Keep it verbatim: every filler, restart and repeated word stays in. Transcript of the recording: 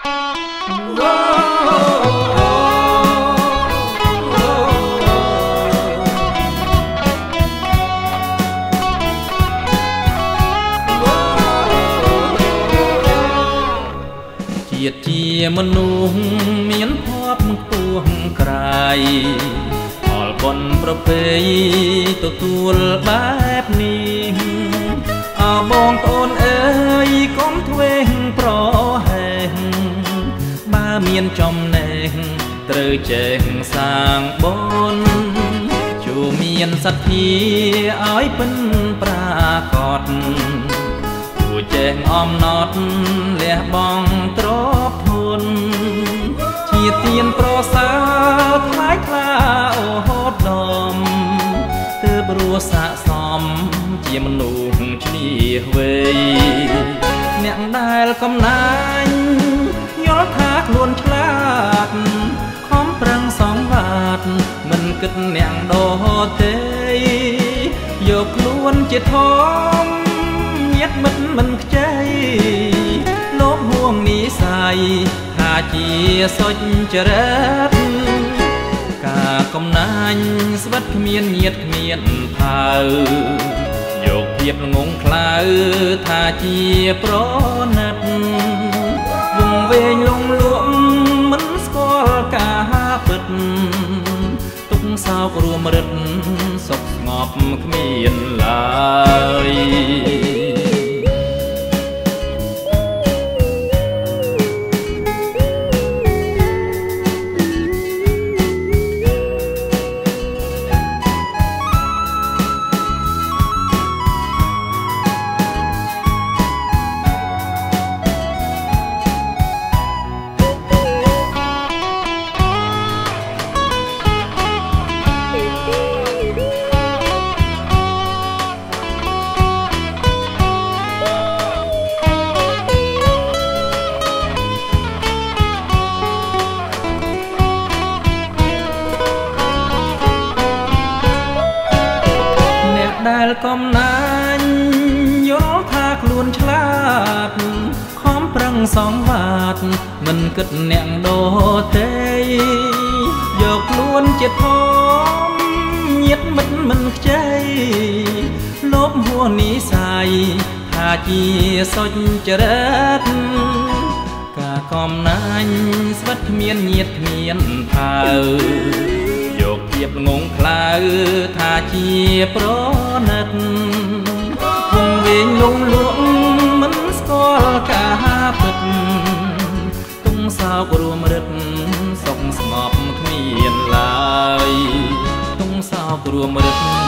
ជាតិជាមនុស្សមានភ័ព្វខ្ពស់ក្រៃផលបុណ្យប្រពៃទទួលបែបនេះអើបងប្អូនអើយកុំធ្វេសប្រហែសបើមានចំណេះត្រូវចេះសាងបុណ្យជួមានសទ្ធាឲ្យពិនប្រាកដចេះអំណត់លះបង់ទ្រព្យធនជាទានប្រសើរថ្លៃថ្លាអូហូតដំទើបរស់ស័ក្តិសមជាមនុស្សឈ្នះវ័យអ្នកដែលកំណាញ់យល់ថាខ្លួនឆ្លាតខំប្រឹងសងវាតមិនគិតអ្នកដទេយកខ្លួនជាធំញាតិមិត្តមិនខ្ចីលោភហួងនិស័យថាជាសុចរិតការកំណាញ់ស្វិតគ្មានញាតិគ្មានផៅយកភាពងងខ្លៅថាជាប្រណិតវងវែងលងលក់មិនស្គាល់ការពិតទុកសោករួមរិទ្ធសុខស្ងប់គ្មានឡើយដែលកំណាញ់យល់ថាខ្លួនឆ្លាតខំប្រឹងសងវាតមិនគិតអ្នកដទេយកខ្លួនជាធំញាតិមិត្តមិនខ្ចីលោភហួសនិស័យថាជាសុចរិតការកំណាញ់ស្វិតគ្មានញាតិគ្មានផៅយកភាពងងខ្លៅថាជាប្រណិតវងវែងលងលក់មិនស្គាល់ការពិតទុំសោករួមរិទ្ធសុខស្ងប់គ្មានឡើយទុំសោករួមរិទ្ធ